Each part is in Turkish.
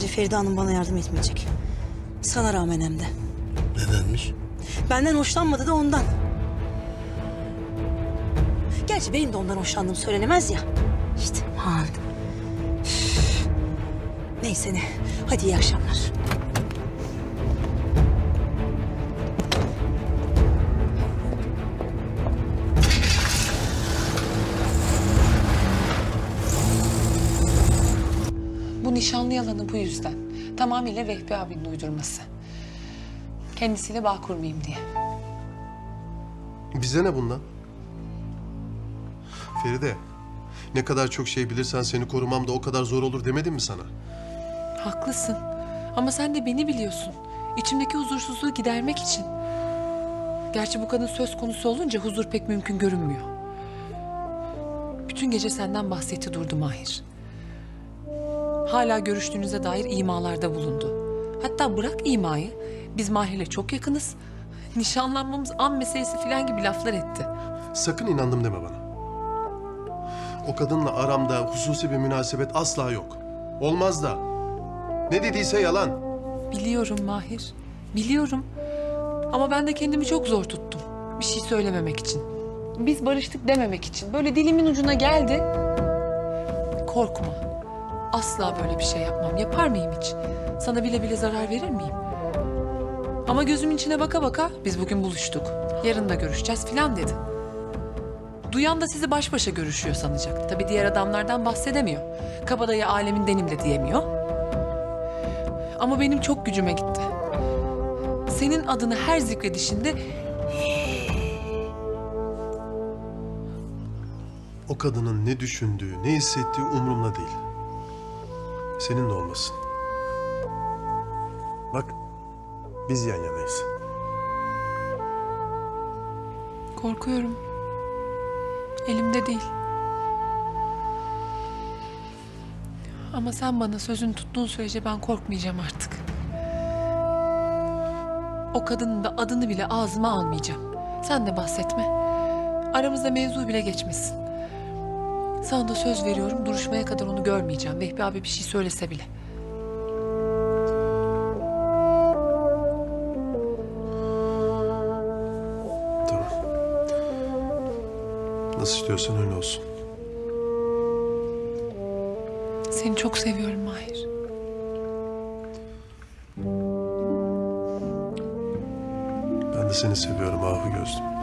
Bence Feride Hanım bana yardım etmeyecek. Sana rağmen hem de. Nedenmiş? Benden hoşlanmadı da ondan. Gerçi benim de ondan hoşlandığım söylenemez ya. İşte aman. Neyse ne. Hadi iyi akşamlar. Bu nişanlı yalanı bu yüzden. Tamamıyla Vehbi abinin uydurması. Kendisiyle bağ kurmayayım diye. Bize ne bundan? Feride, ne kadar çok şey bilirsen seni korumam da o kadar zor olur demedim mi sana? Haklısın. Ama sen de beni biliyorsun. İçimdeki huzursuzluğu gidermek için. Gerçi bu kadın söz konusu olunca huzur pek mümkün görünmüyor. Bütün gece senden bahsetti durdu Mahir. Hala görüştüğünüze dair imalarda bulundu. Hatta bırak imayı, biz Mahir'le çok yakınız. Nişanlanmamız an meselesi falan gibi laflar etti. Sakın inandım deme bana. O kadınla aramda hususi bir münasebet asla yok. Olmaz da. Ne dediyse yalan. Biliyorum Mahir, biliyorum. Ama ben de kendimi çok zor tuttum. Bir şey söylememek için. Biz barıştık dememek için. Böyle dilimin ucuna geldi. Korkma. Asla böyle bir şey yapmam. Yapar mıyım hiç? Sana bile bile zarar verir miyim? Ama gözümün içine baka baka biz bugün buluştuk. Yarın da görüşeceğiz filan dedi. Duyan da sizi baş başa görüşüyor sanacak. Tabii diğer adamlardan bahsedemiyor. Kabadayı alemindenim de diyemiyor. Ama benim çok gücüme gitti. Senin adını her zikredişinde O kadının ne düşündüğü, ne hissettiği umurumda değil. Senin de olmasın. Bak, biz yan yanayız. korkuyorum. Elimde değil. Ama sen bana sözünü tuttuğun sürece ben korkmayacağım artık. O kadının da adını bile ağzıma almayacağım. Sen de bahsetme. Aramızda mevzu bile geçmesin. Sana da söz veriyorum, duruşmaya kadar onu görmeyeceğim. Vehbi abi bir şey söylese bile. Tamam. Nasıl istiyorsan öyle olsun. Seni çok seviyorum Mahir. Ben de seni seviyorum Ahu Gözlüm.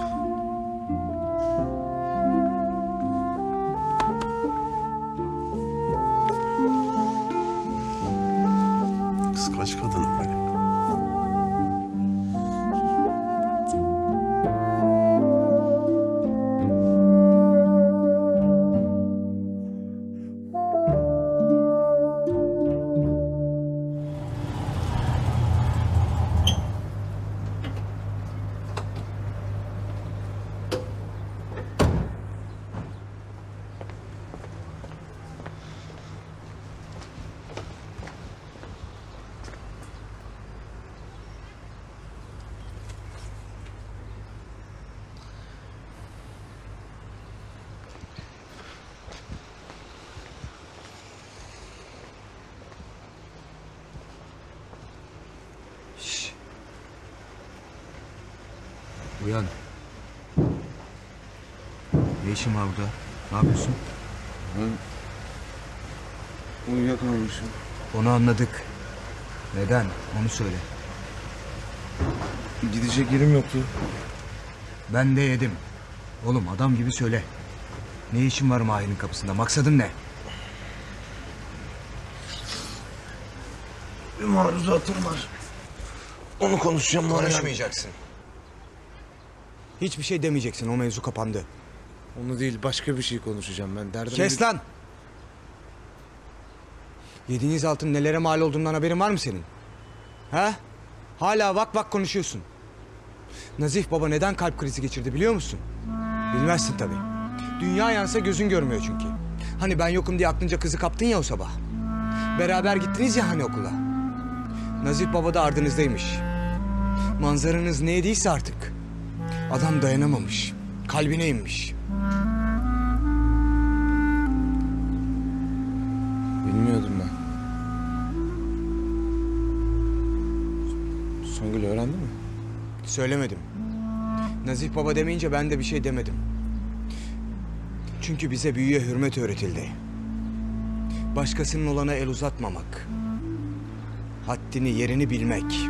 Kıskanç kadınım benim. Uyan. Ne işin var burada? Ne yapıyorsun? Ben uyuyakalmışım. Onu anladık. Neden? Onu söyle. Gidecek yerim yoktu. Ben de yedim. Oğlum adam gibi söyle. Ne işin var Mahir'in kapısında? Maksadın ne? Bir maruzatım var. Onu konuşacağım. Konuşmayacaksın. Hiçbir şey demeyeceksin. O mevzu kapandı. Onu değil, başka bir şey konuşacağım ben. Derdim Kes lan! Yediğiniz altın nelere mal olduğundan haberin var mı senin? Ha? Hala vak vak konuşuyorsun. Nazif baba neden kalp krizi geçirdi biliyor musun? Bilmezsin tabii. Dünya yansa gözün görmüyor çünkü. Hani ben yokum diye aklınca kızı kaptın ya o sabah. Beraber gittiniz ya hani okula. Nazif baba da ardınızdaymış. Manzaranız ne yediyse artık. Adam dayanamamış. Kalbine inmiş. Bilmiyordum ben. Songül öğrendi mi? Söylemedim. Nazif baba demeyince ben de bir şey demedim. Çünkü bize büyüye hürmet öğretildi. Başkasının olana el uzatmamak. Haddini, yerini bilmek.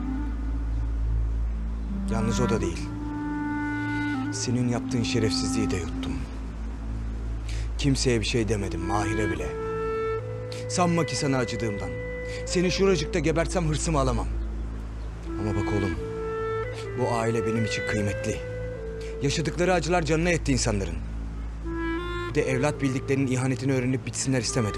Yalnız o da değil. Senin yaptığın şerefsizliği de yuttum. Kimseye bir şey demedim, Mahir'e bile. Sanma ki sana acıdığımdan. Seni şuracıkta gebertsem hırsımı alamam. Ama bak oğlum, bu aile benim için kıymetli. Yaşadıkları acılar canına yetti insanların. Bir de evlat bildiklerinin ihanetini öğrenip bitsinler istemedim.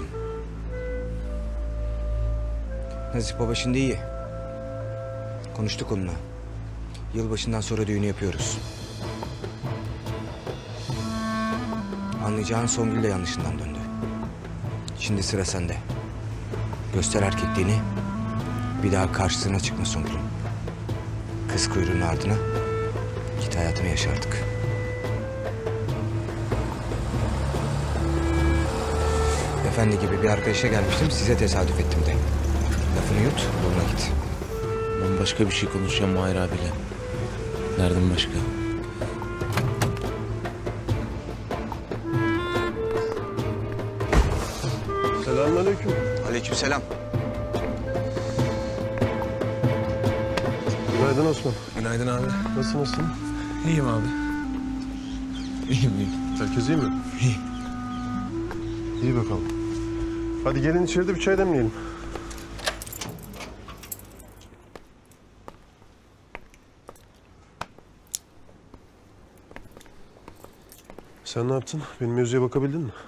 Nazif baba şimdi iyi. Konuştuk onunla. Yılbaşından sonra düğünü yapıyoruz. Anlayacağın Songül de yanlışından döndü. Şimdi sıra sende. Göster erkekliğini. Bir daha karşısına çıkma Songül'ün. Kız kuyruğunun ardına git, hayatını yaşa artık. Efendi gibi bir arkadaşa gelmiştim, size tesadüf ettim de. Lafını yut, yoluna git. Ben başka bir şey konuşacağım Mahir abiyle. Nereden başka? Selamünaleyküm. Aleykümselam. Günaydın Osman. Günaydın abi. Nasılsın? İyiyim abi. İyiyim. Herkes iyi mi? İyi. İyi bakalım. Hadi gelin içeride bir çay demleyelim. Sen ne yaptın? Benim mevzuya bakabildin mi?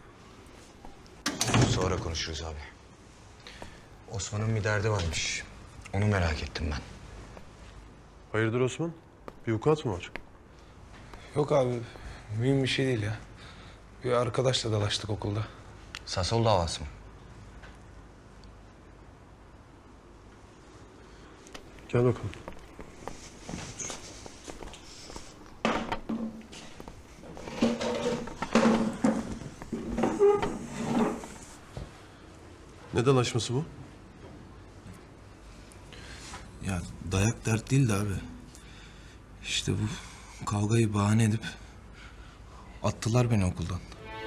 Sonra konuşuruz abi. Osman'ın bir derdi varmış. Onu merak ettim ben. Hayırdır Osman? Bir vukuat mı var? Yok abi, mühim bir şey değil ya. Bir arkadaşla dalaştık okulda. Sasol davası mı? Gel bakalım. Ne dalaşması bu? Ya dayak dert değildi abi. İşte bu kavgayı bahane edip attılar beni okuldan.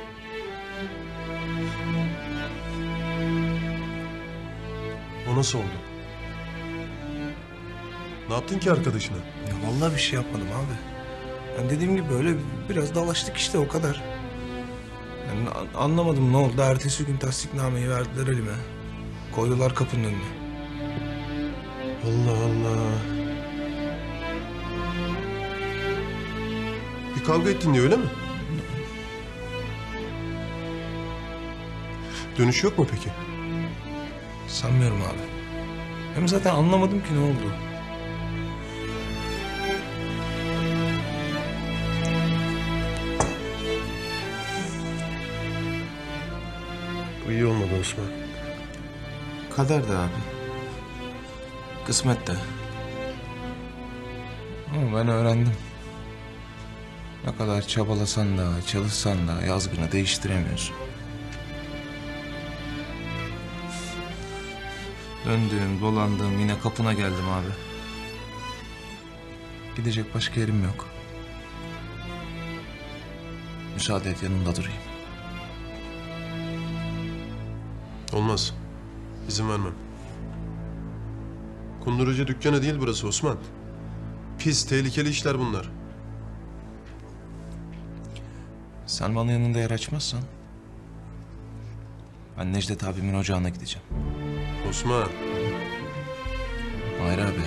O nasıl oldu? Ne yaptın ki arkadaşına? Ya vallahi bir şey yapmadım abi. Ben dediğim gibi böyle biraz dalaştık işte o kadar. Yani anlamadım ne oldu. Ertesi gün tasdiknameyi verdiler elime. Koydular kapının önüne. Allah Allah. Bir kavga ettin diye öyle mi? Dönüş yok mu peki? Sanmıyorum abi. Hem zaten anlamadım ki ne oldu. Bu iyi olmadı Osman. Kader de abi. Kısmet de. Ama ben öğrendim. Ne kadar çabalasan da, çalışsan da yazgını değiştiremiyorsun. Döndüğüm, dolandığım yine kapına geldim abi. Gidecek başka yerim yok. Müsaade et yanında durayım. Olmaz. İzin vermem. Kundurucu dükkanı değil burası Osman. Pis, tehlikeli işler bunlar. Sen bana yanında yer açmazsan... ben Necdet abimin ocağına gideceğim. Osman. Hayır abi.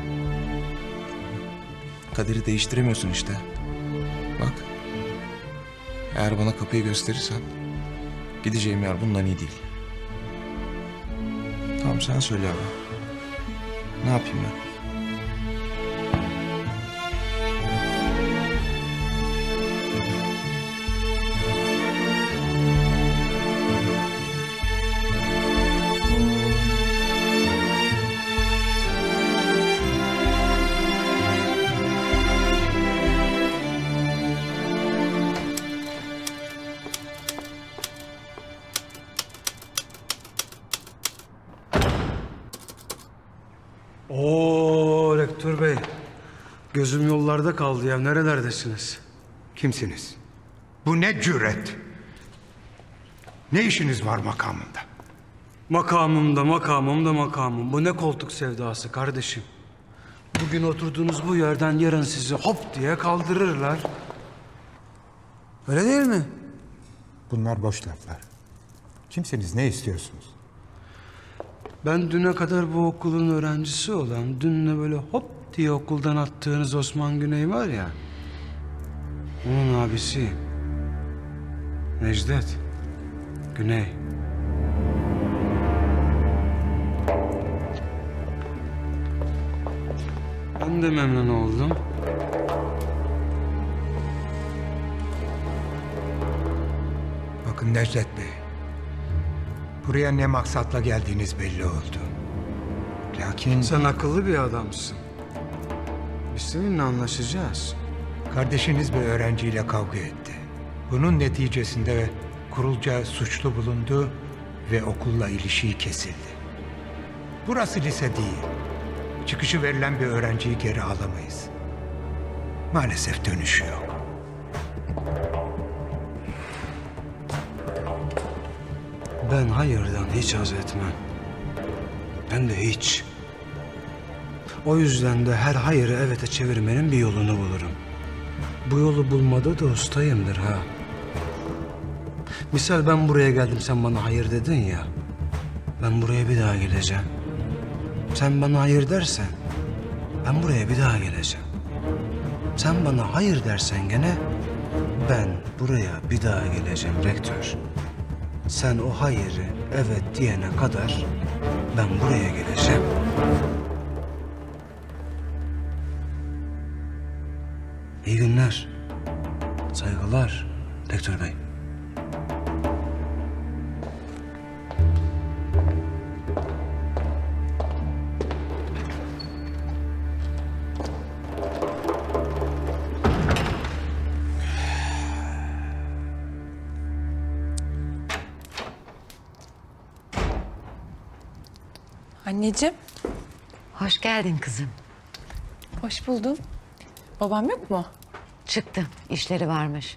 Kaderi değiştiremiyorsun işte. Bak. Eğer bana kapıyı gösterirsen... gideceğim yer bundan iyi değil. Tamam sen söyle abi. Ne yapayım ben? Oo, rektör bey. Gözüm yollarda kaldı ya. Nerelerdesiniz? Kimsiniz? Bu ne cüret? Ne işiniz var makamında? Makamım. Bu ne koltuk sevdası kardeşim? Bugün oturduğunuz bu yerden yarın sizi hop diye kaldırırlar. Öyle değil mi? Bunlar boş laflar. Kimsiniz, ne istiyorsunuz? Ben düne kadar bu okulun öğrencisi olan, dünle böyle hop diye okuldan attığınız Osman Güney var ya, onun abisi Necdet Güney. Ben de memnun oldum. Bakın Necdet Bey. Buraya ne maksatla geldiğiniz belli oldu. Lakin Sen akıllı bir adamsın. Biz seninle anlaşacağız. kardeşiniz bir öğrenciyle kavga etti. Bunun neticesinde kurulca suçlu bulundu ve okulla ilişiği kesildi. Burası lise değil. Çıkışı verilen bir öğrenciyi geri alamayız. Maalesef dönüşü yok. Ben hayırdan hiç haz etmem. Ben de hiç. O yüzden de her hayırı evete çevirmenin bir yolunu bulurum. Bu yolu bulmada da ustayımdır ha. Misal ben buraya geldim, sen bana hayır dedin ya. Ben buraya bir daha geleceğim. Sen bana hayır dersen ben buraya bir daha geleceğim. Sen bana hayır dersen gene ben buraya bir daha geleceğim rektör. Sen o hayırı evet diyene kadar ben buraya geleceğim. İyi günler. Saygılar rektör bey. Anneciğim, Hoş geldin kızım. hoş buldum. Babam yok mu? Çıktı. İşleri varmış.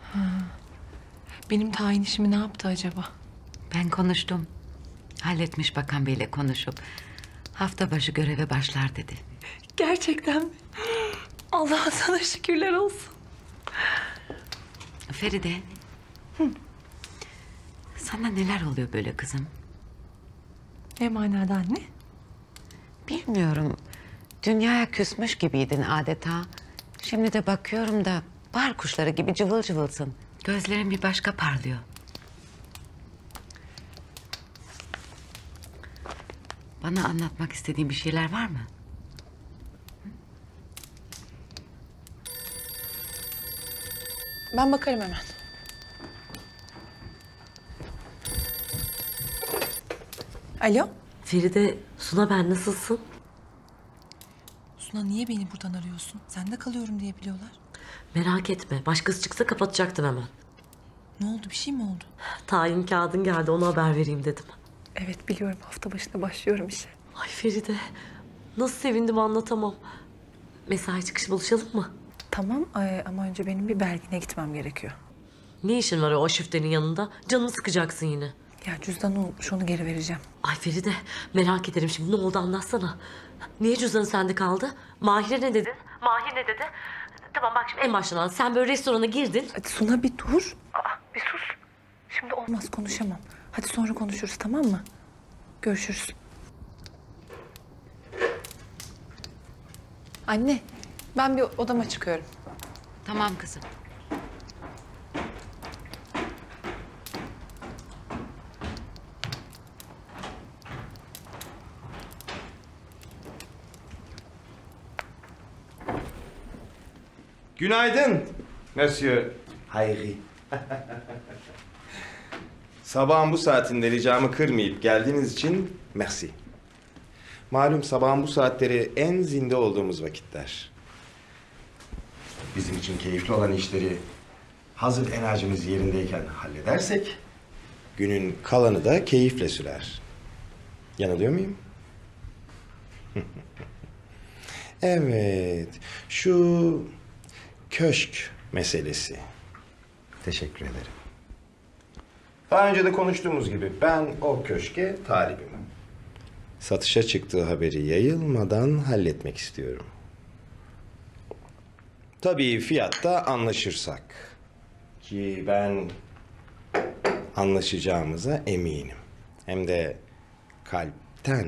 Benim tayin işimi ne yaptı acaba? Ben konuştum. Halletmiş bakan beyle konuşup. Hafta başı göreve başlar dedi. Gerçekten mi? Allah'a sana şükürler olsun. Feride. Sana neler oluyor böyle kızım? Ne manada anne? Bilmiyorum. Dünyaya küsmüş gibiydin adeta. Şimdi de bakıyorum da bar kuşları gibi cıvıl cıvılsın. Gözlerin bir başka parlıyor. Bana anlatmak istediğin bir şeyler var mı? Ben bakarım hemen. Alo? Feride, Suna ben nasılsın? Suna niye beni buradan arıyorsun? Sende kalıyorum diye biliyorlar. Merak etme, başkası çıksa kapatacaktım hemen. Ne oldu? Bir şey mi oldu? Tayin kağıdın geldi, ona haber vereyim dedim. Evet biliyorum. Hafta başında başlıyorum işe. Ay Feride, nasıl sevindim anlatamam. Mesai çıkışı buluşalım mı? Tamam ama önce benim bir Bergin'e gitmem gerekiyor. Ne işin var o şiftenin yanında? Canını sıkacaksın yine. Ya cüzdanı unutmuş, onu geri vereceğim. Ay Feride, merak ederim şimdi, ne oldu anlatsana. Niye cüzdanın sende kaldı? Mahir'e ne dedin? Mahir ne dedi? Tamam bak şimdi en baştan al. Sen böyle restorana girdin. Hadi Suna bir dur. Bir sus. Şimdi olmaz, konuşamam. Hadi sonra konuşuruz, tamam mı? Görüşürüz. Anne, ben bir odama çıkıyorum. Tamam kızım. Günaydın Monsieur Hayri. Sabahın bu saatinde ricamı kırmayıp geldiğiniz için merci. Malum sabahın bu saatleri en zinde olduğumuz vakitler. Bizim için keyifli olan işleri hazır enerjimiz yerindeyken halledersek günün kalanı da keyifle sürer. Yanılıyor muyum? Evet, şu köşk meselesi. Teşekkür ederim. Daha önce de konuştuğumuz gibi ben o köşke talibim. Satışa çıktığı haberi yayılmadan halletmek istiyorum. Tabii fiyatta anlaşırsak. Ki ben anlaşacağımıza eminim. Hem de kalpten.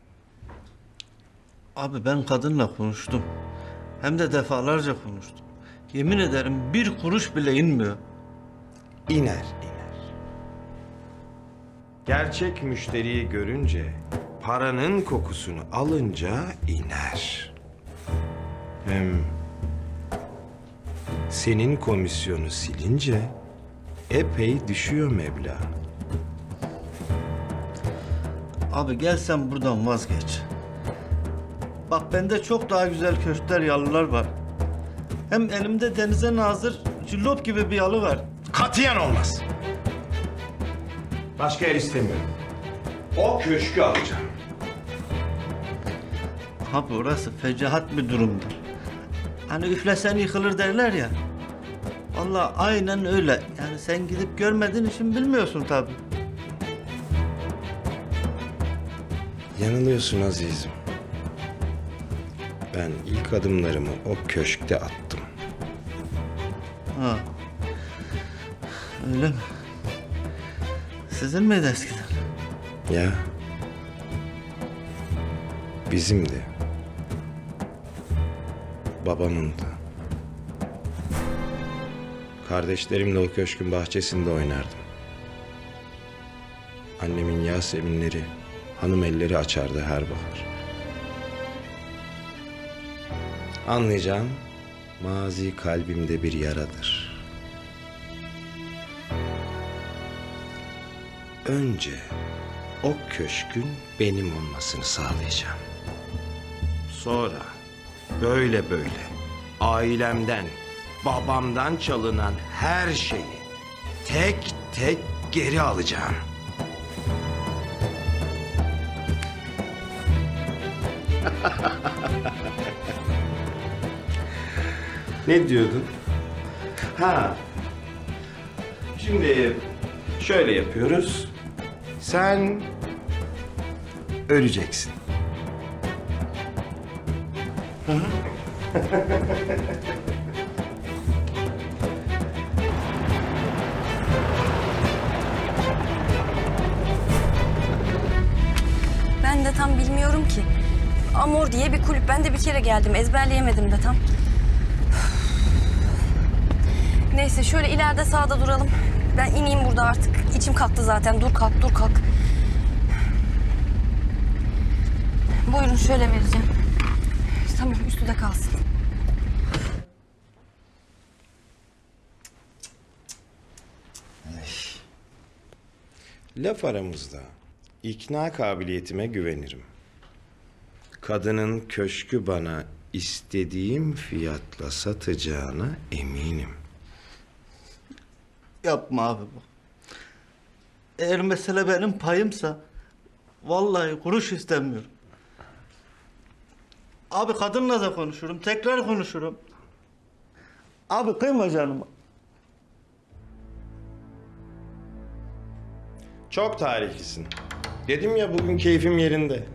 Abi ben kadınla konuştum. Hem de defalarca konuştum. Yemin ederim bir kuruş bile inmiyor. İner. Gerçek müşteriyi görünce, paranın kokusunu alınca iner. Hem senin komisyonu silince epey düşüyor meblağ. Abi gel sen buradan vazgeç. Bak bende çok daha güzel köşkler, yalılar var. Hem elimde denize nazır cillop gibi bir yalı var. Katiyen olmaz. Başka yer istemiyorum. O köşkü alacağım. Abi orası fecaat bir durumdur. Hani üflesen yıkılır derler ya. Vallahi aynen öyle. Yani sen gidip görmediğin için bilmiyorsun tabii. Yanılıyorsun azizim. Ben ilk adımlarımı o köşkte attım. Ha. Öyle mi? Sizin miydi eskiden? Ya. Bizimdi. Babamın da. Kardeşlerimle o köşkün bahçesinde oynardım. Annemin yaseminleri, hanım elleri açardı her bahar. Anlayacağım, mazi kalbimde bir yaradır. Önce o köşkün benim olmasını sağlayacağım. Sonra böyle ailemden, babamdan çalınan her şeyi tek tek geri alacağım. Ne diyordun? Ha. Şimdi şöyle yapıyoruz. Sen öleceksin. Ben de tam bilmiyorum ki. Amor diye bir kulüp. Ben de bir kere geldim. Ezberleyemedim de tam. Neyse şöyle ileride sağda duralım. Ben ineyim burada artık. İçim kalktı zaten. Dur kalk, dur kalk. Buyurun şöyle vereceğim. Tamam üstü de kalsın. Laf aramızda ikna kabiliyetime güvenirim. Kadının köşkü bana istediğim fiyatla satacağına eminim. Yapma abi bu. Eğer mesele benim payımsa vallahi kuruş istemiyorum. Abi kadınla da konuşurum, tekrar konuşurum. Abi kıyma canıma. Çok talihlisin. Dedim ya bugün keyfim yerinde.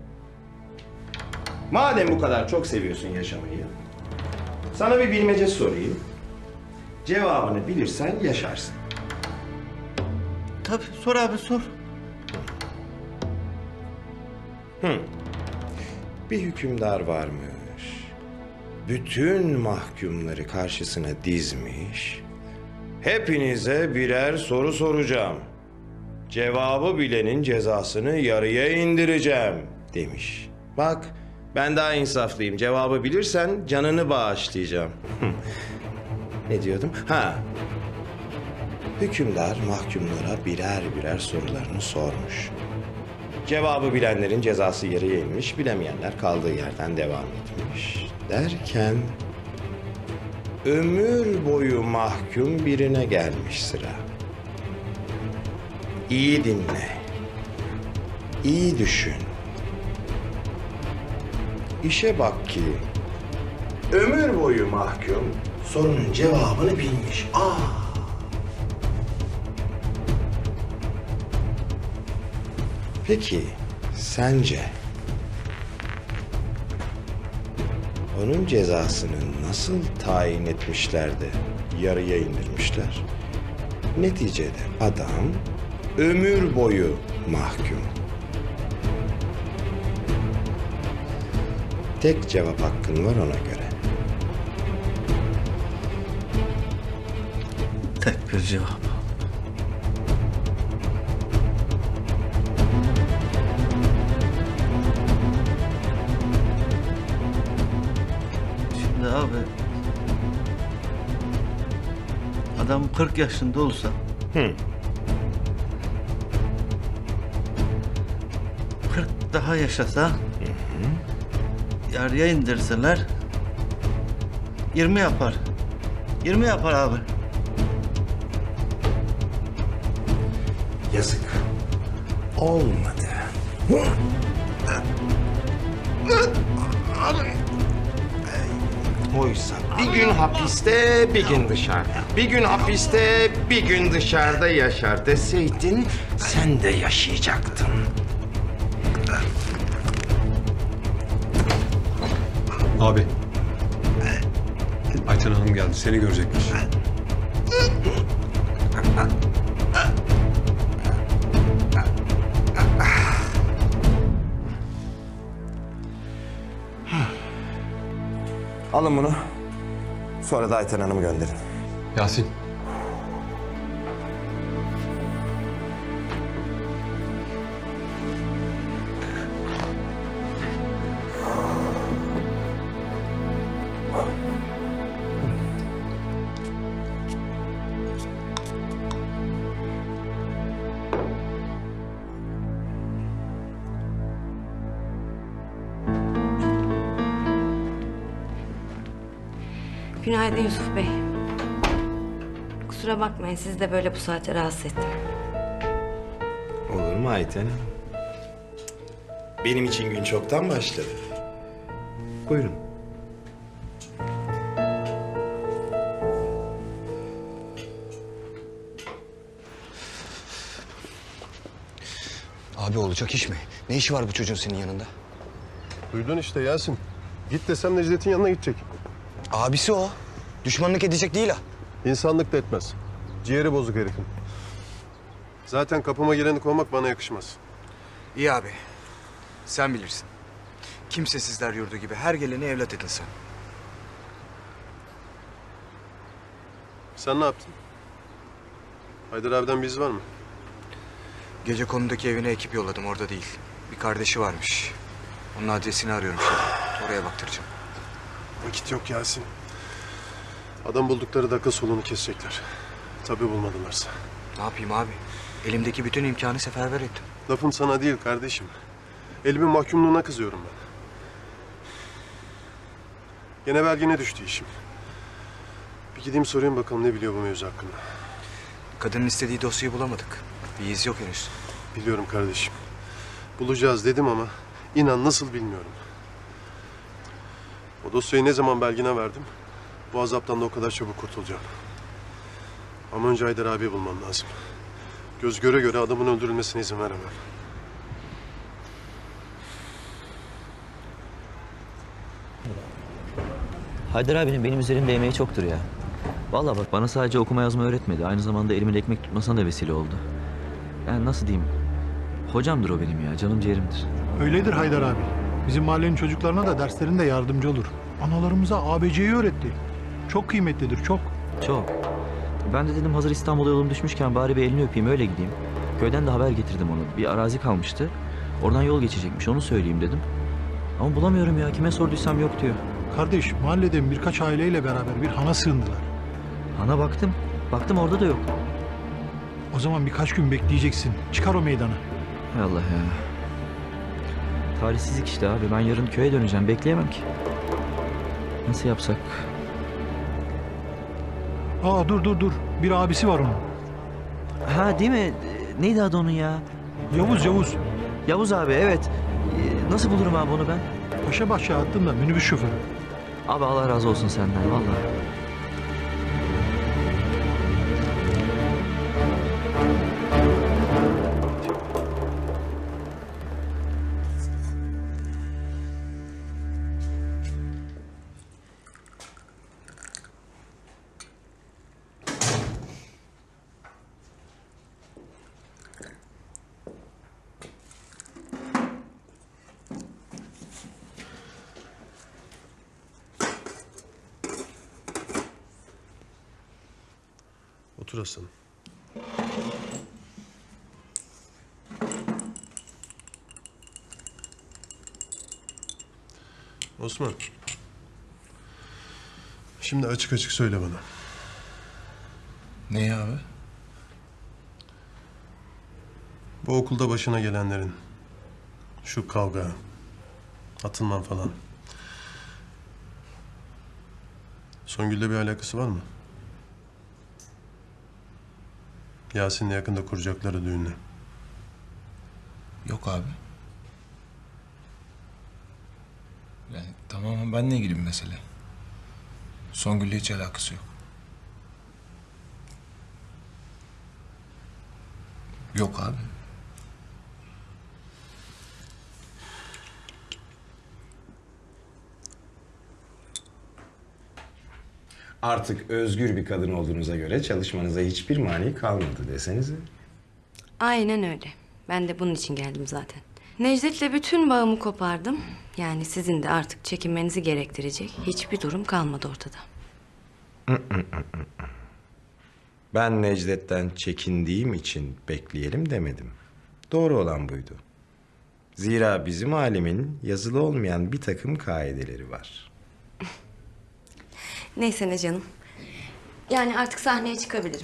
Madem bu kadar çok seviyorsun yaşamayı, sana bir bilmece sorayım. Cevabını bilirsen yaşarsın. Tabii sor abi sor. Bir hükümdar varmış. Bütün mahkumları karşısına dizmiş. Hepinize birer soru soracağım. Cevabı bilenin cezasını yarıya indireceğim demiş. Bak ben daha insaflıyım. Cevabı bilirsen canını bağışlayacağım. Ne diyordum? Ha. Hükümdar mahkumlara birer birer sorularını sormuş. Cevabı bilenlerin cezası yarıya inmiş, bilemeyenler kaldığı yerden devam etmiş. Derken ömür boyu mahkum birine gelmiş sıra. İyi dinle. İyi düşün. İşe bak ki ömür boyu mahkum sorunun cevabını bilmiş. Peki sence onun cezasını nasıl tayin etmişler de yarıya indirmişler? Neticede adam ömür boyu mahkum. Tek cevap hakkın var ona göre. Tek bir cevap. Şimdi abi... Adam 40 yaşında olsa... Hı. 40 daha yaşasa... Yarıya indirseler... 20 yapar. 20 yapar abi. Yazık. Olmadı. Oysa bir gün hapiste, bir gün dışarıda. Bir gün hapiste, bir gün dışarıda yaşar deseydin sen de yaşayacaktın. Abi. Ayten Hanım geldi. Seni görecekmiş. Alın bunu. Sonra da Ayten Hanım'ı gönderin. Yasin. Günaydın Yusuf Bey. Kusura bakmayın sizi de böyle bu saate rahatsız ettim. Olur mu Ayten Hanım? Benim için gün çoktan başladı. Buyurun. Abi olacak iş mi? Ne işi var bu çocuğun senin yanında? Duydun işte Yasin. Git desem Necdet'in yanına gidecek. Abisi o. Düşmanlık edecek değil ha. İnsanlık da etmez. Ciğeri bozuk herifin. Zaten kapıma geleni kovmak bana yakışmaz. İyi abi. Sen bilirsin. Kimsesizler yurdu gibi her geleni evlat edin sen. Sen ne yaptın? Haydar abiden bir iz var mı? Gece konudaki evine ekip yolladım, orada değil. Bir kardeşi varmış. Onun adresini arıyorum şimdi. Oraya baktıracağım. Vakit yok Yasin. Adam buldukları dakika solunu kesecekler. Tabii bulmadılarsa. Ne yapayım abi? Elimdeki bütün imkanı seferber ettim. Lafım sana değil kardeşim. Elimin mahkumluğuna kızıyorum ben. Gene belgene düştü işim. Bir gideyim sorayım bakalım ne biliyor bu mevzu hakkında. Kadının istediği dosyayı bulamadık. Bir iz yok henüz. Biliyorum kardeşim. Bulacağız dedim ama inan nasıl bilmiyorum. O dosyayı ne zaman belgine verdim, bu azaptan da o kadar çabuk kurtulacağım. Ama önce Haydar abi bulmam lazım. Göz göre göre adamın öldürülmesine izin veremem. Haydar abinin benim üzerimde emeği çoktur ya. Vallahi bak bana sadece okuma yazma öğretmedi. Aynı zamanda elimin ekmek tutmasına da vesile oldu. Yani nasıl diyeyim? Hocamdır o benim ya. Canım ciğerimdir. Öyledir Haydar abi. Bizim mahallenin çocuklarına da derslerinde yardımcı olur. Analarımıza ABC'yi öğretti. Çok kıymetlidir, çok. Çok. Ben de dedim hazır İstanbul'a yolum düşmüşken bari bir elini öpeyim öyle gideyim. Köyden de haber getirdim ona. Bir arazi kalmıştı. Oradan yol geçecekmiş onu söyleyeyim dedim. Ama bulamıyorum ya. Kime sorduysam yok diyor. Kardeş, mahalleden birkaç aileyle beraber bir hana sığındılar. Hana baktım. Baktım orada da yok. O zaman birkaç gün bekleyeceksin. Çıkar o meydana. Hay Allah ya. Talihsizlik işte abi. Ben yarın köye döneceğim. Bekleyemem ki. Nasıl yapsak? Aa dur. Bir abisi var onun. Ha değil mi? Neydi adı onun ya? Yavuz. Yavuz abi evet. Nasıl bulurum abi onu ben? Paşabahçe hattında minibüs şoförü. Abi Allah razı olsun senden vallahi. Otur Hasan. Osman. Şimdi açık açık söyle bana. Neyi abi? Bu okulda başına gelenlerin, şu kavga, atılman falan. Songül'le bir alakası var mı? Yasin'le yakında kuracakları düğünle. Yok abi. Yani tamamen benimle ilgili bir mesele. Songül'le hiç alakası yok. Yok abi. Artık özgür bir kadın olduğunuza göre çalışmanıza hiçbir mani kalmadı desenize. Aynen öyle. Ben de bunun için geldim zaten. Necdet'le bütün bağımı kopardım. Yani sizin de artık çekinmenizi gerektirecek hiçbir durum kalmadı ortada. Ben Necdet'ten çekindiğim için bekleyelim demedim. Doğru olan buydu. Zira bizim alemin yazılı olmayan bir takım kaideleri var. Neyse ne canım. Yani artık sahneye çıkabilirim.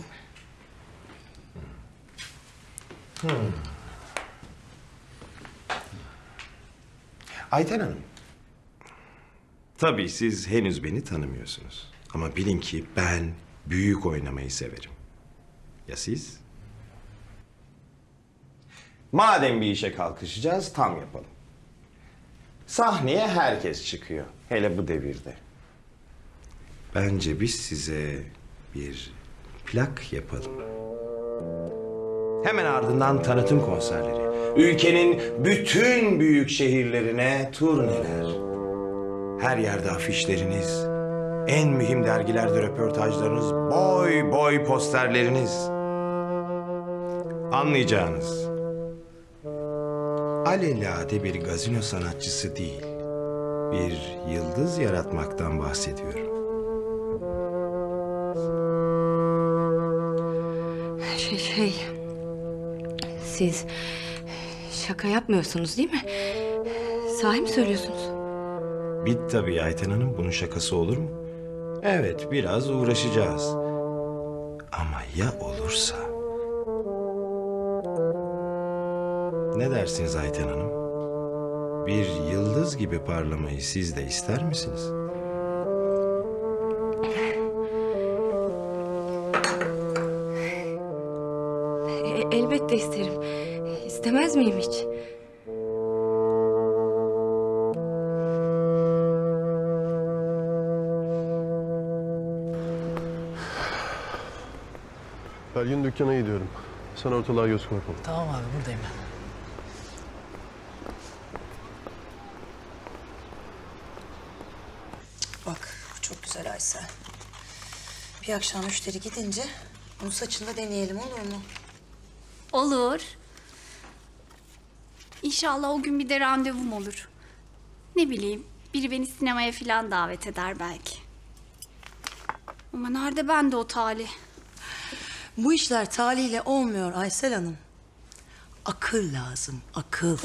Ayten Hanım. Tabii siz henüz beni tanımıyorsunuz. Ama bilin ki ben büyük oynamayı severim. Ya siz? Madem bir işe kalkışacağız tam yapalım. Sahneye herkes çıkıyor. Hele bu devirde. Bence biz size bir plak yapalım. Hemen ardından tanıtım konserleri. Ülkenin bütün büyük şehirlerine turneler. Her yerde afişleriniz, en mühim dergilerde röportajlarınız, boy boy posterleriniz. Anlayacağınız, alelade bir gazino sanatçısı değil, bir yıldız yaratmaktan bahsediyorum. Siz şaka yapmıyorsunuz değil mi? Sahi mi söylüyorsunuz? Bit tabii Ayten Hanım, bunun şakası olur mu? Evet, biraz uğraşacağız. Ama ya olursa? Ne dersiniz Ayten Hanım? Bir yıldız gibi parlamayı siz de ister misiniz? Elbette isterim. İstemez miyim hiç? Belgin dükkana gidiyorum. Sen ortalığa göz koy. Tamam abi buradayım ben. Bak bu çok güzel Aysel. Bir akşam müşteri gidince bunu saçında deneyelim olur mu? Olur. İnşallah o gün bir de randevum olur. Ne bileyim, biri beni sinemaya falan davet eder belki. Ama nerede bende o talih? Bu işler talihle olmuyor Aysel Hanım. Akıl lazım, akıl.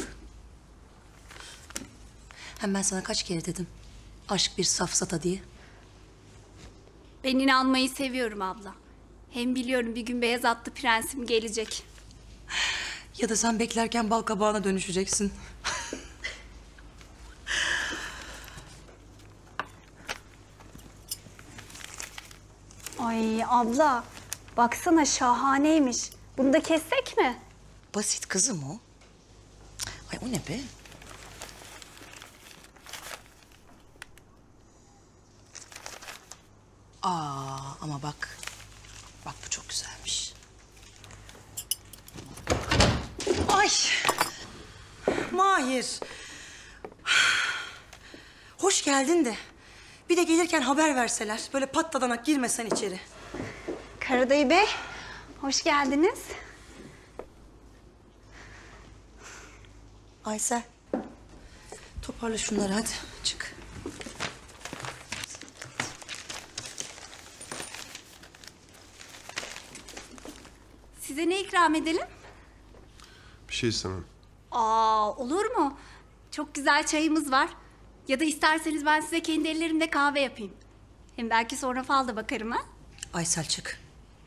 Hem ben sana kaç kere dedim, aşk bir safsata diye. Ben inanmayı seviyorum abla. Hem biliyorum bir gün beyaz atlı prensim gelecek. Ya da sen beklerken bal kabağına dönüşeceksin. Ay abla, baksana şahaneymiş. Bunu da kessek mi? Basit kızım o. Ay o ne be? Ama bak. Bak bu çok güzelmiş. Ay! Mahir. Hoş geldin de. Bir de gelirken haber verseler. Böyle patladanak girmesen içeri. Karadayı Bey, hoş geldiniz. Aysel. Toparla şunları hadi. Çık. Size ne ikram edelim? Bir şey istemem. Olur mu? Çok güzel çayımız var. Ya da isterseniz ben size kendi ellerimle kahve yapayım. Hem belki sonra falda bakarım ha. Aysel çık.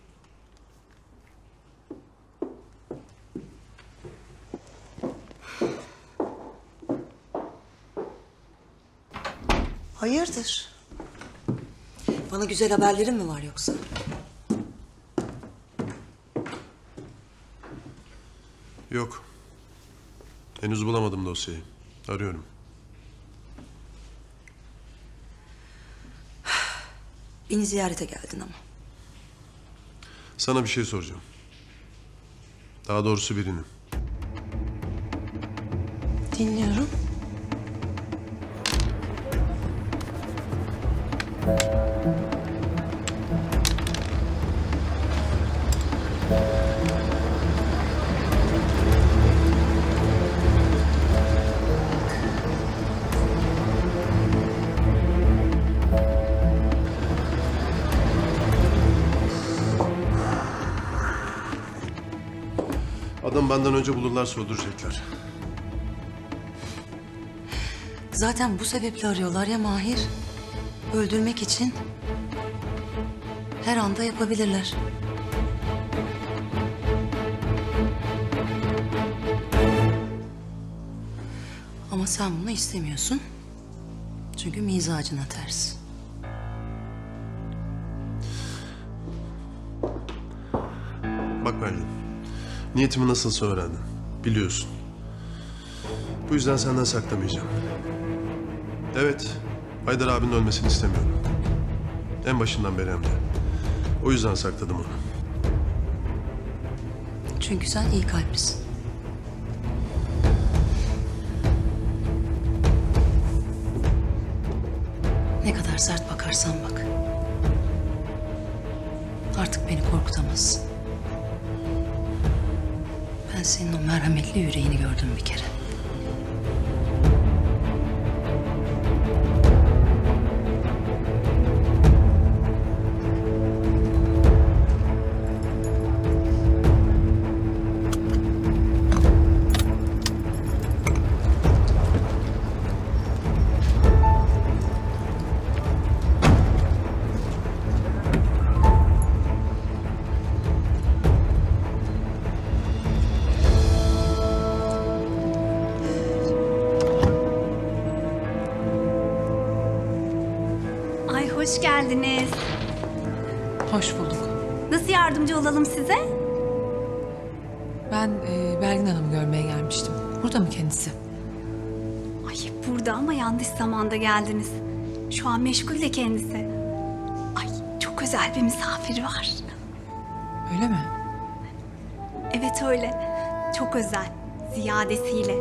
Hayırdır? Bana güzel haberlerin mi var yoksa? Yok. Henüz bulamadım dosyayı. Arıyorum. Beni ziyarete geldin ama. Sana bir şey soracağım. Daha doğrusu birini. Dinliyorum. Adam benden önce bulurlarsa öldürecekler. Zaten bu sebeple arıyorlar ya Mahir. Öldürmek için. Her anda yapabilirler. Ama sen bunu istemiyorsun. Çünkü mizacına ters. Bak Berlin, niyetimi nasılsa öğrendin. Biliyorsun. Bu yüzden senden saklamayacağım. Evet, Haydar abinin ölmesini istemiyorum. En başından beri hem de. O yüzden sakladım onu. Çünkü sen iyi kalplisin. Ne kadar sert bakarsan bak. Artık beni korkutamazsın. Ben senin o merhametli yüreğini gördüm bir kere. Ay hoş geldiniz. Hoş bulduk. Nasıl yardımcı olalım size? Ben Belgin Hanım'ı görmeye gelmiştim. Burada mı kendisi? Ay burada ama yanlış zamanda geldiniz. Şu an meşgul de kendisi. Ay çok özel bir misafiri var. Öyle mi? Evet öyle. Çok özel. Ziyadesiyle.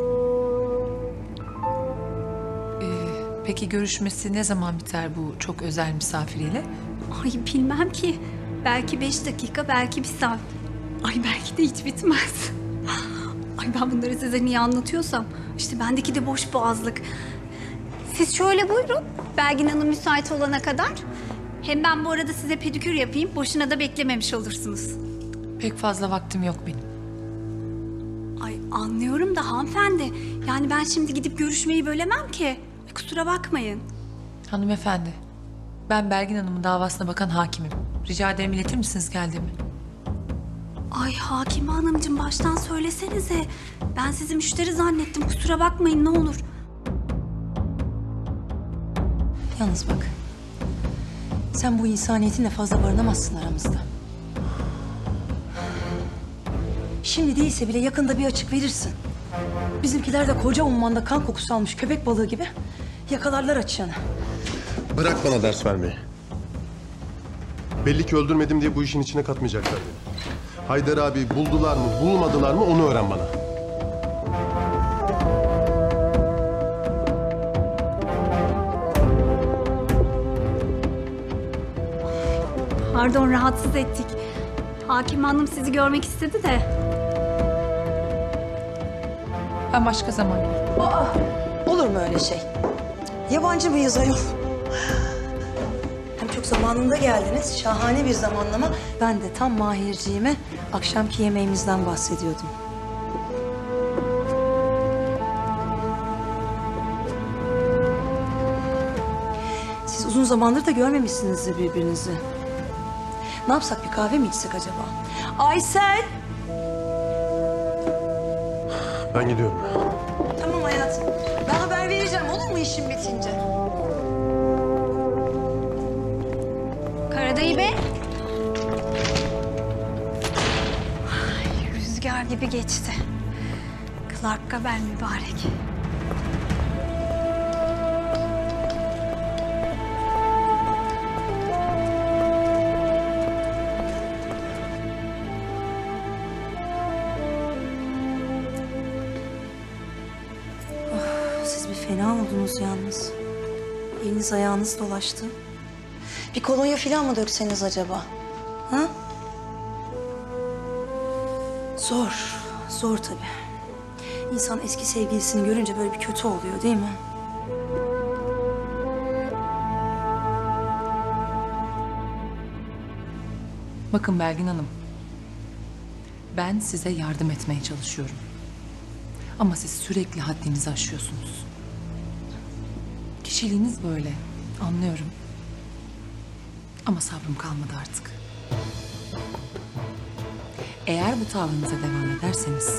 Peki görüşmesi ne zaman biter bu çok özel misafiriyle? Ay bilmem ki. Belki 5 dakika, belki bir saat. Ay belki de hiç bitmez. Ay ben bunları size niye anlatıyorsam. İşte bendeki de boş boğazlık. Siz şöyle buyurun. Belgin Hanım müsait olana kadar. Hem ben bu arada size pedikür yapayım. Boşuna da beklememiş olursunuz. Pek fazla vaktim yok benim. Ay anlıyorum da hanımefendi. Yani ben şimdi gidip görüşmeyi bölemem ki. Ay, kusura bakmayın. Hanımefendi, ben Belgin Hanım'ın davasına bakan hakimim. Rica ederim iletir misiniz geldiğimi? Ay Hakime Hanımcığım baştan söylesenize. Ben sizi müşteri zannettim. Kusura bakmayın ne olur. Yalnız bak. Sen bu insaniyetinle fazla barınamazsın aramızda. Şimdi değilse bile yakında bir açık verirsin. Bizimkiler de koca ummanda kan kokusu almış köpek balığı gibi yakalarlar açığını. Bırak bana ders vermeyi. Belli ki öldürmedim diye bu işin içine katmayacaklar beni. Haydar abi buldular mı, bulmadılar mı onu öğren bana. Pardon, rahatsız ettik. Hakim Hanım sizi görmek istedi de. Ben başka zaman. Olur mu öyle şey? Yabancı mıyız ayol? Hem çok zamanında geldiniz. Şahane bir zamanlama. Ben de tam Mahirciğime akşamki yemeğimizden bahsediyordum. Siz uzun zamandır da görmemişsinizdir birbirinizi. Ne yapsak, bir kahve mi içsek acaba? Aysel! Ben gidiyorum. Tamam hayatım. Ben haber vereceğim, olur mu işim bitince? Karadayı Bey. Ay, rüzgar gibi geçti. Clark Gable mübarek. Siz bir fena oldunuz yalnız. Eliniz ayağınız dolaştı. Bir kolonya falan mı dökseniz acaba? Ha? Zor, zor tabii. İnsan eski sevgilisini görünce böyle bir kötü oluyor, değil mi? Bakın Belgin Hanım. Ben size yardım etmeye çalışıyorum. Ama siz sürekli haddinizi aşıyorsunuz. Kişiliğiniz böyle, anlıyorum. Ama sabrım kalmadı artık. Eğer bu tavrınıza devam ederseniz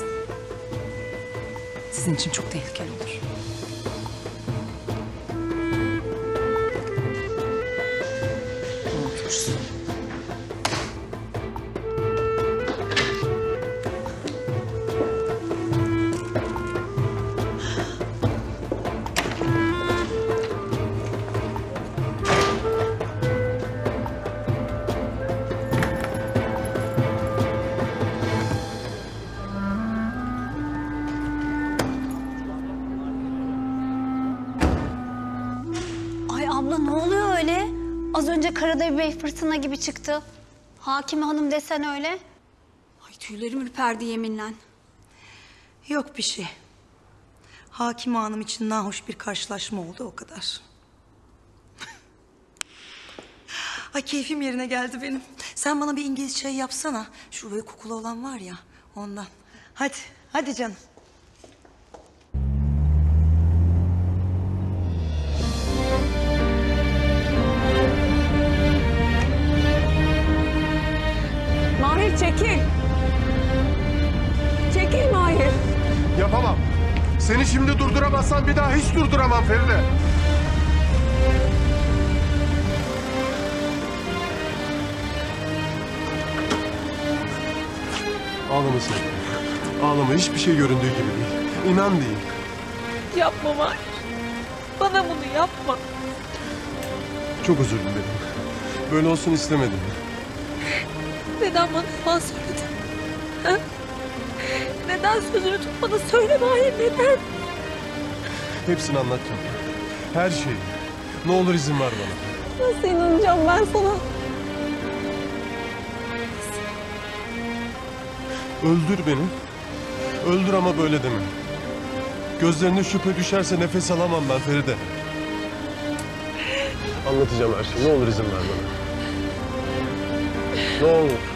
sizin için çok tehlikeli olur. Unutursun. Ay abla, ne oluyor öyle? Az önce Karadayı Bey fırtına gibi çıktı. Hakime Hanım desen öyle. Ay, tüylerim ürperdi yeminle. Yok bir şey. Hakime Hanım için nahoş bir karşılaşma oldu, o kadar. Ay, keyfim yerine geldi benim. Sen bana bir İngiliz çayı yapsana. Şu böyle kokulu olan var ya, ondan. Hadi, hadi canım. Mahir çekil. Çekil Mahir. Yapamam. Seni şimdi durduramazsam bir daha hiç durduramam Feride. Ağlama sen. Ağlama. Hiçbir şey göründüğü gibi değil. İnan değil. Yapma Mahir. Bana bunu yapma. Çok özür dilerim. Böyle olsun istemedim. Neden bana yalan söyledin? Ha? Neden sözünü tutmadın? Söyle Mahir, neden? Hepsini anlatacağım. Her şeyi. Ne olur izin ver bana. Nasıl inanacağım ben sana? Öldür beni. Öldür ama böyle deme. Gözlerine şüphe düşerse nefes alamam ben Feride. Anlatacağım her şeyi. Ne olur izin ver bana. Ne olur.